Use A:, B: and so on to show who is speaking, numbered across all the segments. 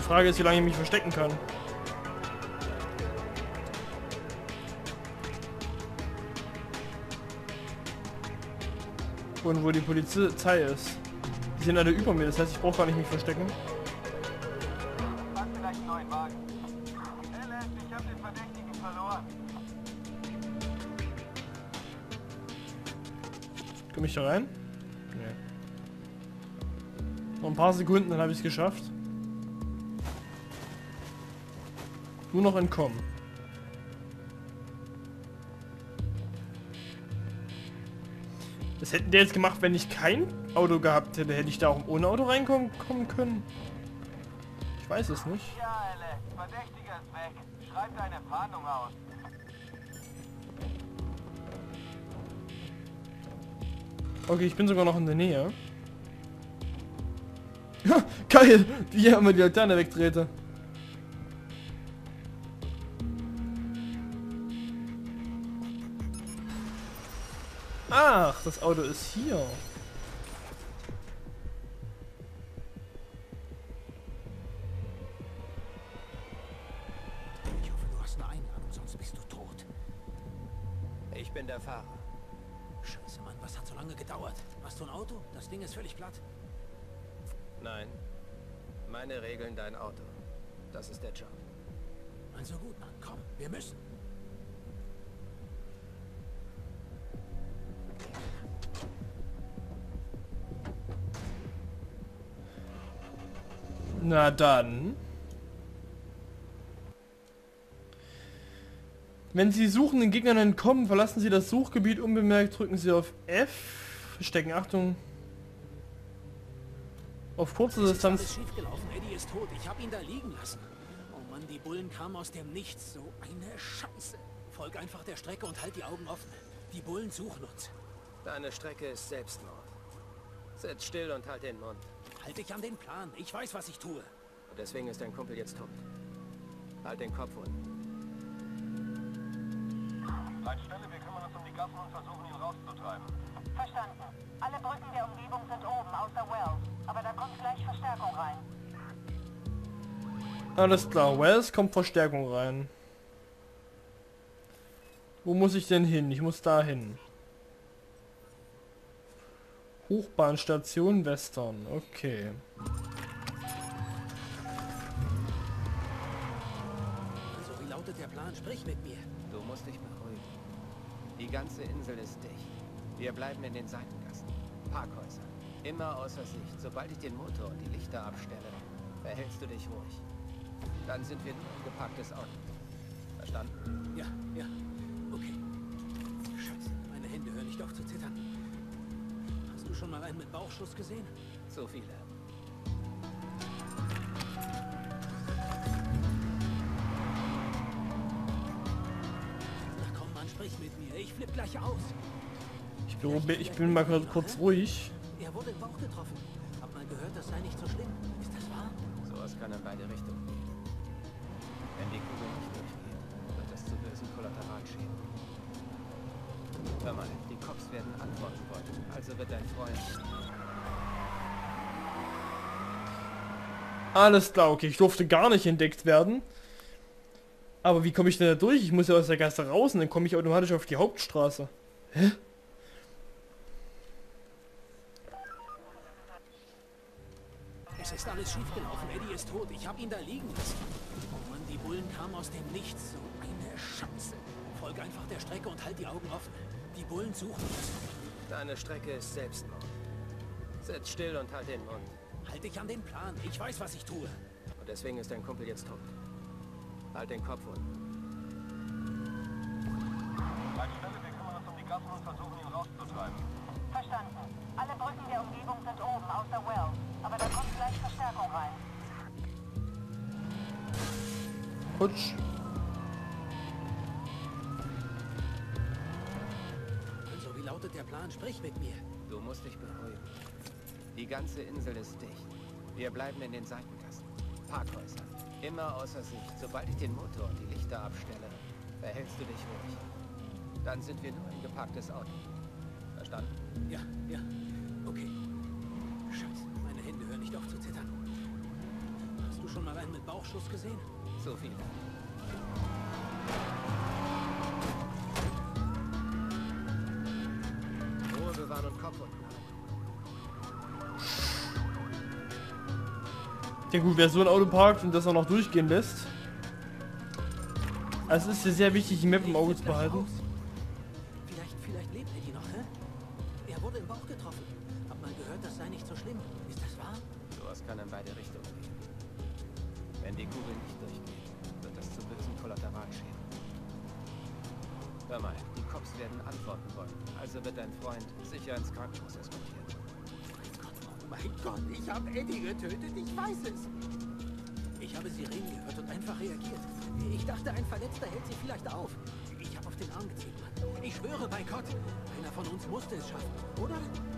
A: Frage ist, wie lange ich mich verstecken kann. Und wo die Polizei ist. Die sind alle über mir, das heißt, ich brauche gar nicht mich verstecken.
B: Mach vielleicht einen neuen Wagen. LS, ich hab den Verdächtigen verloren.
A: Komm ich da rein? Nee. Noch ein paar Sekunden, dann habe ich es geschafft. Nur noch entkommen. Das hätten die jetzt gemacht, wenn ich kein Auto gehabt hätte. Hätte ich da auch ohne Auto reinkommen können? Ich weiß es nicht.
B: Ja, LS, Verdächtiger ist weg. Schreib deine Fahndung aus.
A: Okay, ich bin sogar noch in der Nähe. Ja, geil! Wie er immer die Laterne wegdrehte. Ach, das Auto ist hier.
C: Ich hoffe, du hast eine Einladung, sonst bist du tot.
D: Ich bin der Fahrer.
C: Scheiße, Mann, was hat so lange gedauert? Hast du ein Auto? Das Ding ist völlig platt.
D: Nein. Meine Regeln, dein Auto. Das ist der Job.
C: Also gut, Mann, komm, wir müssen.
A: Na dann. Wenn Sie suchenden Gegnern entkommen, verlassen Sie das Suchgebiet unbemerkt, drücken Sie auf F. Verstecken, Achtung. Auf kurze
C: Alles
A: Distanz.
C: schief gelaufen, Eddie ist tot. Ich habe ihn da liegen lassen. Oh Mann, die Bullen kamen aus dem Nichts. So eine Scheiße. Folg einfach der Strecke und halt die Augen offen. Die Bullen suchen uns.
D: Deine Strecke ist Selbstmord. Sitz still und halt den Mund.
C: Halt dich an den Plan. Ich weiß, was ich tue.
D: Und deswegen ist dein Kumpel jetzt tot. Halt den Kopf unten.
B: Leitstelle, wir kümmern uns um die Gassen und versuchen ihn rauszutreiben.
E: Verstanden. Alle Brücken der Umgebung sind oben, außer Wells. Aber da kommt gleich Verstärkung rein.
A: Alles klar, Wells kommt Verstärkung rein. Wo muss ich denn hin? Ich muss da hin. Hochbahnstation Western. Okay.
C: Also, wie lautet der Plan? Sprich mit mir.
D: Du musst dich beruhigen. Die ganze Insel ist dicht. Wir bleiben in den Seitengassen. Parkhäuser. Immer außer Sicht. Sobald ich den Motor und die Lichter abstelle, verhältst du dich ruhig. Dann sind wir nur ein geparktes Auto. Verstanden?
C: Ja, ja. Okay. Scheiße, meine Hände hören nicht auf zu zittern. Hast du schon mal einen mit Bauchschuss gesehen?
D: So viele.
C: Na komm, Mann, sprich mit mir. Ich flipp gleich aus.
A: Ich bin mal kurz ruhig.
C: Er wurde im Bauch getroffen. Hab mal gehört, das sei nicht so schlimm. Ist das wahr?
D: Sowas kann in beide Richtungen gehen. Wenn die Kugel nicht durchgeht, wird es zu bösen Kollateralschäden. Hör mal, die Cops werden antworten wollen. Also wird dein Freund...
A: Alles klar, okay. Ich durfte gar nicht entdeckt werden. Aber wie komme ich denn da durch? Ich muss ja aus der Gasse raus und dann komme ich automatisch auf die Hauptstraße. Hä?
C: Es ist alles schief gelaufen. Eddie ist tot. Ich habe ihn da liegen lassen. Oh Mann, die Bullen kamen aus dem Nichts. So eine Scheiße. Folge einfach der Strecke und halt die Augen offen. Die Bullen suchen uns.
D: Deine Strecke ist Selbstmord. Sitz still und halt den Mund.
C: Halt dich an den Plan. Ich weiß, was ich tue.
D: Und deswegen ist dein Kumpel jetzt tot. Halt den Kopf unten.
B: Leitstelle, wir kümmern uns um die Gassen und versuchen ihn rauszutreiben.
E: Verstanden. Alle Brücken der Umgebung sind oben, außer Wells. Aber da kommt gleich Verstärkung rein.
A: Putsch.
C: Also, wie lautet der Plan? Sprich mit mir.
D: Du musst dich beruhigen. Die ganze Insel ist dicht. Wir bleiben in den Seitengassen. Parkhäuser. Immer außer Sicht. Sobald ich den Motor und die Lichter abstelle, verhältst du dich ruhig. Dann sind wir nur ein geparktes Auto. Verstanden?
C: Ja, ja. Okay. Scheiße, meine Hände hören nicht auf zu zittern. Hast du schon mal einen mit Rauchschuss gesehen?
D: So viele. Ruhe bewahren und Kopf unten halten.
A: Ja gut, wer so ein Auto parkt und das auch noch durchgehen lässt. Also es ist ja sehr wichtig, die Map im Auge zu behalten.
C: Vielleicht lebt Eddie noch, hä? Er wurde im Bauch getroffen. Hab mal gehört, das sei nicht so schlimm. Ist das wahr?
D: Sowas kann in beide Richtungen gehen. Wenn die Kugel nicht durchgeht, wird das zu bösen Kollateralschäden. Hör mal, die Cops werden antworten wollen. Also wird dein Freund sicher ins Krankenhaus eskortiert.
C: Mein Gott, ich habe Eddie getötet, ich weiß es. Ich habe Sirenen gehört und einfach reagiert. Ich dachte, ein Verletzter hält sie vielleicht auf. Ich habe auf den Arm gezielt, Mann. Ich schwöre bei Gott, einer von uns musste es schaffen, oder?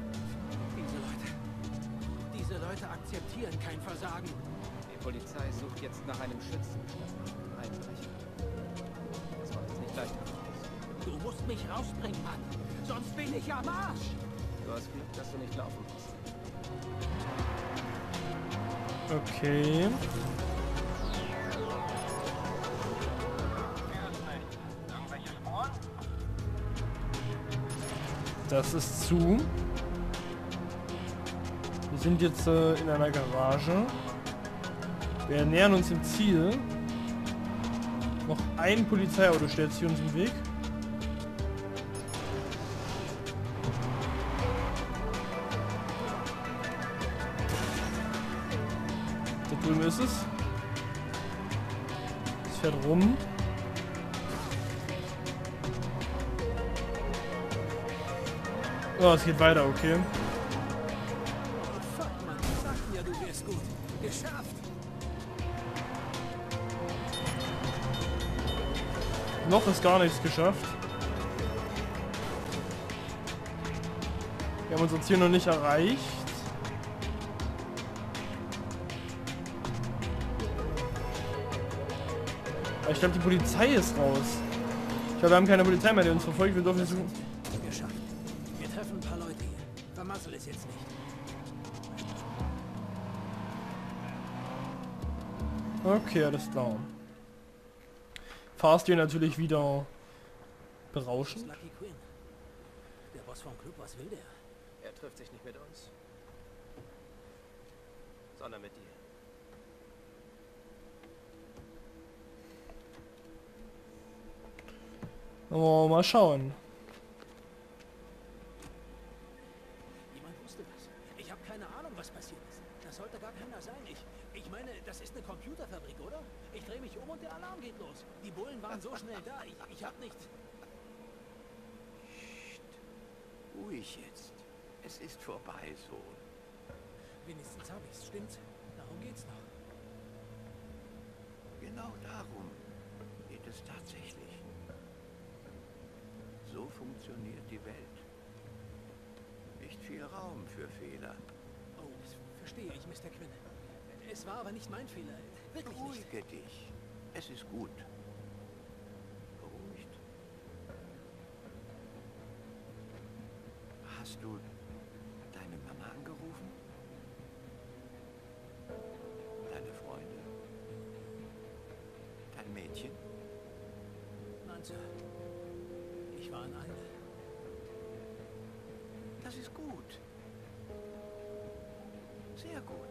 C: Diese Leute akzeptieren kein Versagen.
D: Die Polizei sucht jetzt nach einem Schützen statt nach einem Einbrecher. Das macht es nicht leichter für dich.
C: Du musst mich rausbringen, Mann. Sonst bin ich am Arsch.
D: Du hast Glück, dass du nicht laufen musst.
A: Okay.
B: Irgendwelche Spuren?
A: Das ist zu. Wir sind jetzt in einer Garage. Wir nähern uns dem Ziel. Noch ein Polizeiauto stellt sich uns im Weg. Da drüben ist es. Es fährt rum. Oh, es geht weiter, okay.
C: Fuck, Mann. Ich sagte ja, du wärst gut. Geschafft.
A: Noch ist gar nichts geschafft. Wir haben unser Ziel noch nicht erreicht. Aber ich glaube, die Polizei ist raus. Ich glaube, wir haben keine Polizei mehr, die uns verfolgt. Wir dürfen suchen.
C: Geschafft. Wir treffen ein paar Leute hier. Vermassel es jetzt nicht.
A: Okay, alles klar. Fahrstil natürlich wieder
C: Das ist
A: berauschend.
C: Lucky Quinn. Der Boss vom Club, was will der?
D: Er trifft sich nicht mit uns, sondern mit dir.
A: Oh, mal schauen.
C: Jemand wusste was. Ich habe keine Ahnung, was passiert ist. Das sollte gar keiner sein. Ich meine, das ist eine Computerfabrik, oder? Ich drehe mich um und der Alarm geht los. Die Bullen waren so schnell da. Ich habe nicht...
F: Ruhig jetzt. Es ist vorbei, Sohn.
C: Wenigstens habe ich's, stimmt's? Darum geht's noch.
F: Genau darum geht es tatsächlich. So funktioniert die Welt. Nicht viel Raum für Fehler.
C: Oh, das verstehe ich, Mr. Quinn. Es war aber nicht mein Fehler. Wirklich nicht.
F: Beruhige dich. Es ist gut. Beruhigt. Hast du deine Mama angerufen? Deine Freunde? Dein Mädchen?
C: Nein, Sir. Ich war in Eile.
F: Das ist gut. Sehr gut.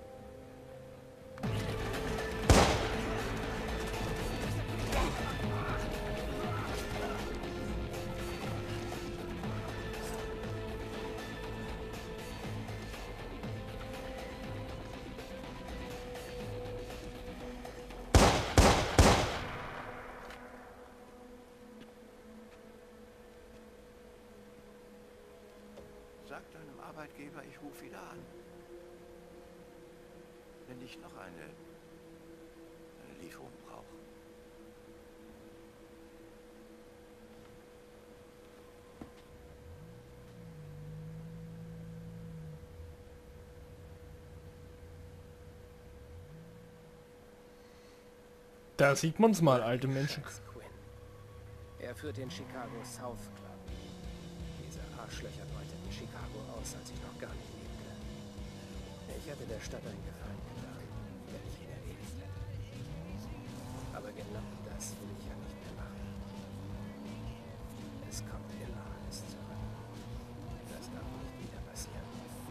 F: Sag deinem Arbeitgeber, ich rufe wieder an. Wenn ich noch eine Lieferung brauche.
A: Da sieht man's mal, alte Menschen.
D: Scheiß Quinn. Er führt den Chicago South Club. Diese Arschlöcher beuteten Chicago aus, als ich noch gar nicht lebte. Ich hatte der Stadt einen Gefallen getan, wenn ich ihn erledigt hätte. Das will ich ja nicht mehr machen. Es kommt immer alles zurück. Das darf nicht wieder passieren.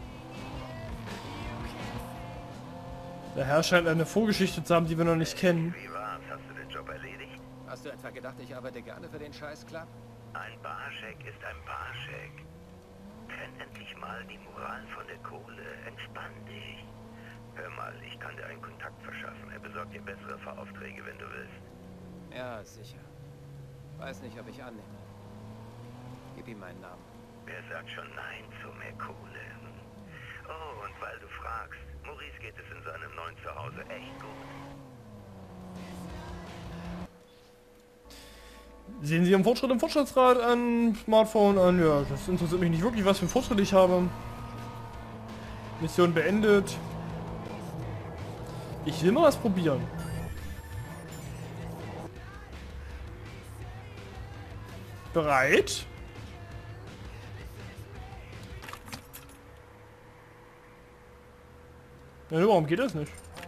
A: Der Herr scheint eine Vorgeschichte zu haben, die wir noch nicht kennen.
F: Wie war's? Hast du den Job erledigt?
D: Hast du etwa gedacht, ich arbeite gerne für den Scheiß-Club?
F: Ein Barscheck ist ein Barscheck. Kenn endlich mal die Moral von der Kohle. Entspann dich. Hör mal, ich kann dir einen Kontakt verschaffen. Er besorgt dir bessere Fahraufträge, wenn du willst.
D: Ja, sicher. Weiß nicht, ob ich annehme. Gib ihm meinen Namen.
F: Wer sagt schon Nein zu mehr Kohle? Oh, und weil du fragst, Maurice geht es in seinem neuen Zuhause echt gut.
A: Sehen Sie Ihren Fortschritt im Fortschrittsrad an Smartphone an? Ja, das interessiert mich nicht wirklich, was für einen Fortschritt ich habe. Mission beendet. Ich will mal was probieren. Bereit? Ja, warum geht das nicht?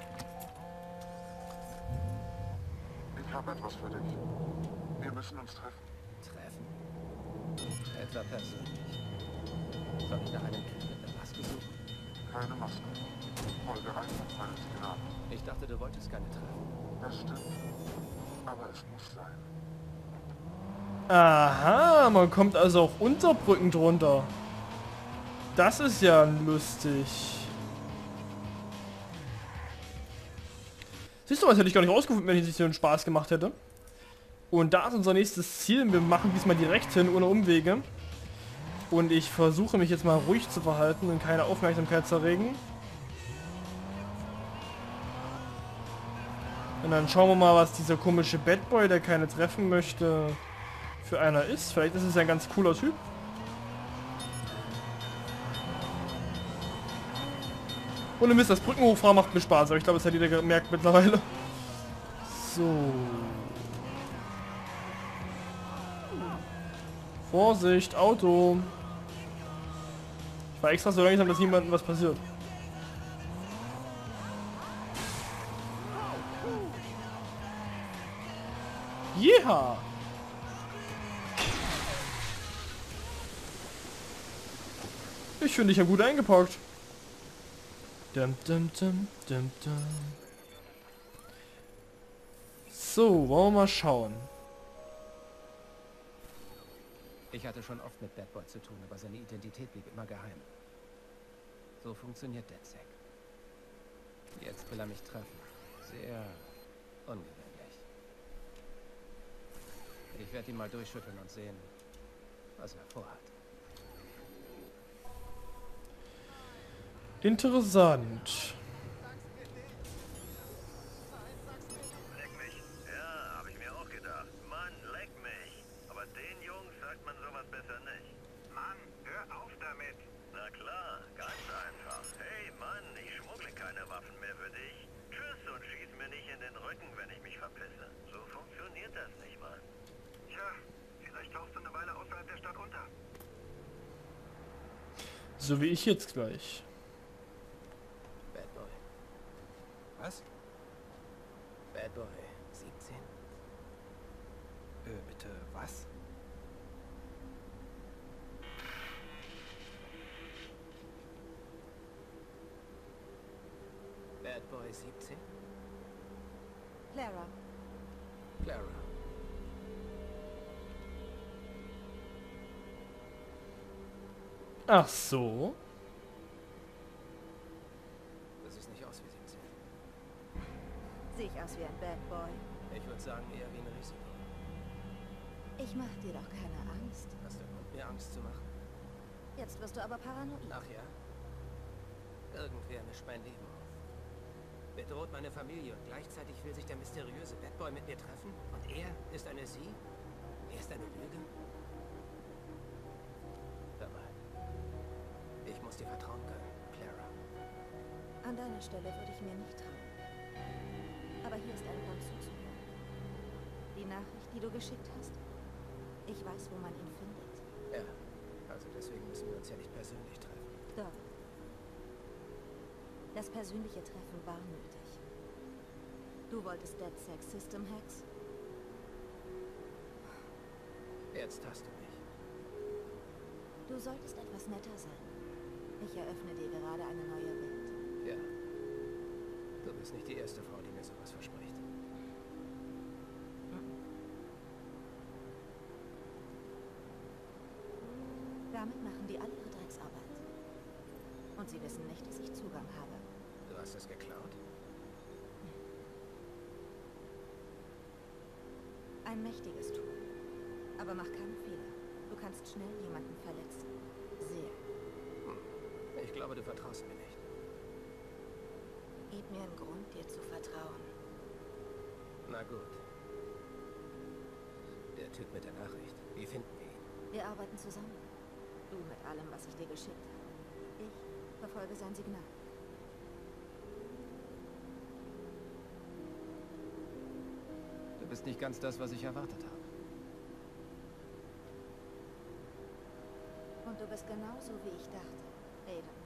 G: Ich habe etwas für dich. Wir müssen uns treffen.
D: Treffen? Etwa persönlich. Soll ich nach einem Typ mit einer Maske suchen?
G: Keine Maske. Folge einfach meinem Signal.
D: Ich dachte, du wolltest keine treffen.
G: Das stimmt. Aber es muss sein.
A: Aha, man kommt also auch unter Brücken drunter. Das ist ja lustig. Siehst du, was hätte ich gar nicht rausgefunden, wenn ich sich so einen Spaß gemacht hätte. Und da ist unser nächstes Ziel. Wir machen diesmal direkt hin, ohne Umwege. Und ich versuche mich jetzt mal ruhig zu verhalten und keine Aufmerksamkeit zu erregen. Und dann schauen wir mal, was dieser komische Bad Boy, der keine treffen möchte, für einer ist. Vielleicht ist es ja ein ganz cooler Typ. Ohne Mist, das Brückenhochfahren macht mir Spaß, aber ich glaube, das hat jeder gemerkt mittlerweile. So. Vorsicht, Auto. Ich war extra so langsam, dass niemandem was passiert. Jeha! Ich finde, ich habe gut eingepackt. Dum, dum, dum, dum, dum. So, wollen wir mal schauen.
D: Ich hatte schon oft mit Bad Boy zu tun, aber seine Identität blieb immer geheim. So funktioniert DedSec. Jetzt will er mich treffen. Sehr ungewöhnlich. Ich werde ihn mal durchschütteln und sehen, was er vorhat.
A: Interessant.
F: Leck mich. Ja, habe ich mir auch gedacht. Mann, leck mich. Aber den Jungs sagt man sowas besser nicht.
B: Mann, hör auf damit.
F: Na klar, ganz einfach. Hey Mann, ich schmuggle keine Waffen mehr für dich. Tschüss und schieß mir nicht in den Rücken, wenn ich mich verpisse. So funktioniert das nicht, Mann.
B: Tja, vielleicht tauchst du eine Weile außerhalb der Stadt unter.
A: So wie ich jetzt gleich.
D: Bad Boy.
H: Was?
D: Bad Boy 17?
H: Bitte, was?
D: Bad Boy 17?
E: Clara,
D: Clara.
A: Ach so.
D: Das sieht nicht aus wie 17.
E: sehe ich aus wie ein Bad Boy?
D: Ich würde sagen, eher wie ein Risiko.
E: Ich mache dir doch keine Angst.
D: Hast du Grund, mir Angst zu machen?
E: Jetzt wirst du aber paranoid.
D: Ach ja? Irgendwer mischt mein Leben auf. Bedroht meine Familie und gleichzeitig will sich der mysteriöse Bad Boy mit mir treffen? Und er ist eine Sie? Er ist eine Lüge? Hör mal. Ich muss dir vertrauen können, Clara.
E: An deiner Stelle würde ich mir nicht trauen. Aber hier ist ein Grund zuzuhören. Die Nachricht, die du geschickt hast? Ich weiß, wo man ihn findet.
D: Ja, also deswegen müssen wir uns ja nicht persönlich treffen.
E: Doch. Das persönliche Treffen war nötig. Du wolltest DedSec System Hacks
D: Jetzt hast du mich.
E: Du solltest etwas netter sein. Ich eröffne dir gerade eine neue Welt.
D: Ja. Du bist nicht die erste Frau, die mir sowas verspricht.
E: Damit machen die alle ihre Drecksarbeit. Und sie wissen nicht, dass ich Zugang habe.
D: Du hast es geklaut?
E: Ein mächtiges Tool. Aber mach keine Fehler. Du kannst schnell jemanden verletzen. Sehr.
D: Ich glaube, du vertraust mir nicht.
E: Gib mir einen Grund, dir zu vertrauen.
D: Na gut. Der Typ mit der Nachricht. Wie finden wir ihn?
E: Wir arbeiten zusammen. Du mit allem, was ich dir geschickt habe. Ich verfolge sein Signal.
D: Du bist nicht ganz das, was ich erwartet habe.
E: Und du bist genauso, wie ich dachte, Aiden.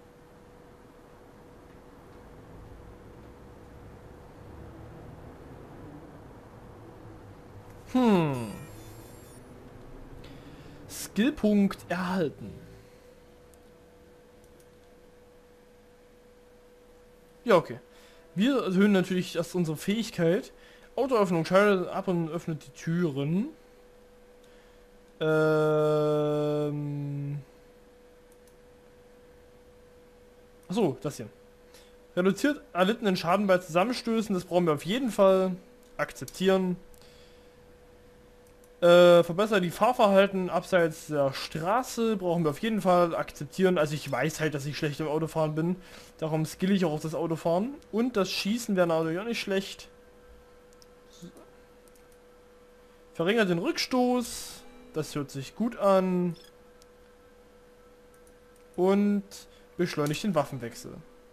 A: Skillpunkt erhalten. Ja, okay. Wir erhöhen natürlich erst unsere Fähigkeit. Autoöffnung schaltet ab und öffnet die Türen. Achso, das hier. Reduziert erlittenen Schaden bei Zusammenstößen, das brauchen wir auf jeden Fall. Akzeptieren. Verbessert die Fahrverhalten abseits der Straße, brauchen wir auf jeden Fall. Akzeptieren. Also ich weiß halt, dass ich schlecht im Autofahren bin. Darum skill ich auch auf das Autofahren. Und das Schießen wäre natürlich auch nicht schlecht. Verringert den Rückstoß. Das hört sich gut an. Und beschleunigt den Waffenwechsel.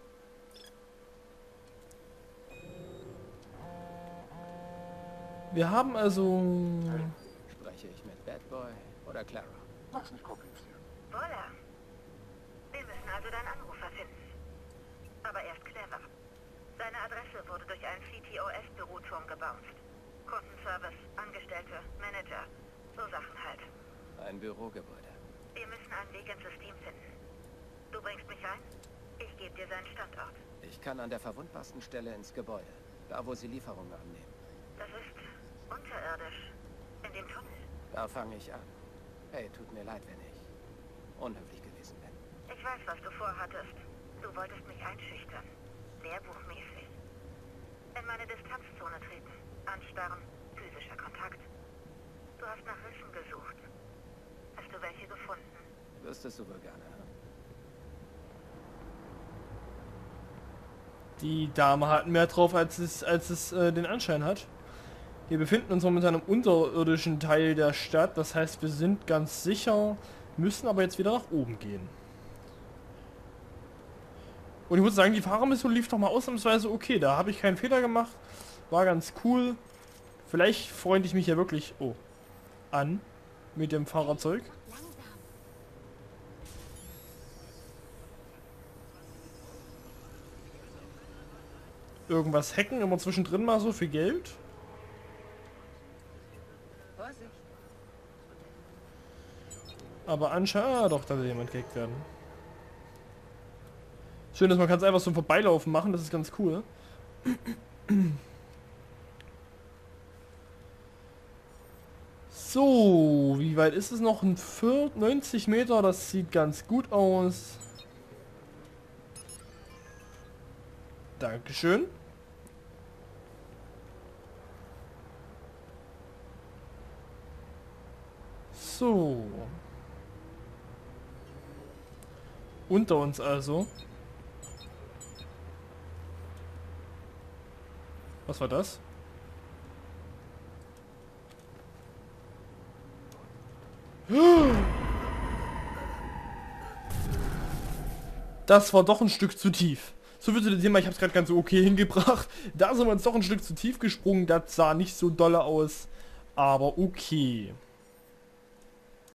A: Wir haben also...
D: Spreche ich mit Bad Boy oder Clara?
G: Mach's nicht kompliziert.
I: Voila. Wir müssen also deinen Anrufer finden. Aber erst clever. Seine Adresse wurde durch einen CTOS-Büroturm gebounced. Kundenservice, Angestellte, Manager, so Sachen halt.
D: Ein Bürogebäude.
I: Wir müssen einen Weg ins System finden. Du bringst mich ein? Ich gebe dir seinen Standort.
D: Ich kann an der verwundbarsten Stelle ins Gebäude. Da, wo sie Lieferungen annehmen.
I: Das ist unterirdisch. In dem Tunnel.
D: Da fange ich an. Hey, tut mir leid, wenn ich unhöflich gewesen bin.
I: Ich weiß, was du vorhattest. Du wolltest mich einschüchtern. Lehrbuchmäßig. In meine Distanzzone treten. Anstarren. Physischer Kontakt. Du hast nach Rissen gesucht. Hast du welche gefunden?
D: Wüsstest du wohl gerne, hm?
A: Die Dame hat mehr drauf, als es den Anschein hat. Wir befinden uns momentan im unterirdischen Teil der Stadt. Das heißt, wir sind ganz sicher, müssen aber jetzt wieder nach oben gehen. Und ich muss sagen, die Fahrermission lief doch mal ausnahmsweise okay. Da habe ich keinen Fehler gemacht. War ganz cool. Vielleicht freunde ich mich ja wirklich an mit dem Fahrerzeug. Irgendwas hacken, immer zwischendrin mal so für Geld.
E: Vorsicht.
A: Aber anscheinend, doch, da will jemand gehackt werden. Schön, dass man kann es einfach so im Vorbeilaufen machen, das ist ganz cool. So, wie weit ist es noch? 90 Meter, das sieht ganz gut aus. Dankeschön. So. Unter uns also. Was war das? Das war doch ein Stück zu tief. So viel zu dem Thema, ich habe es gerade ganz okay hingebracht. Da sind wir uns doch ein Stück zu tief gesprungen, das sah nicht so dolle aus. Aber okay.